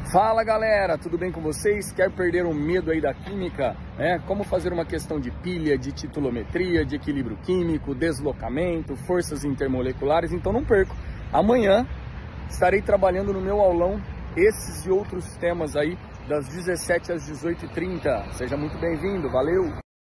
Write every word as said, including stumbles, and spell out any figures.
Fala galera, tudo bem com vocês? Quer perder o medo aí da química? É, como fazer uma questão de pilha, de titulometria, de equilíbrio químico, deslocamento, forças intermoleculares? Então não perco. Amanhã estarei trabalhando no meu aulão esses e outros temas aí das dezessete às dezoito e trinta. Seja muito bem-vindo, valeu!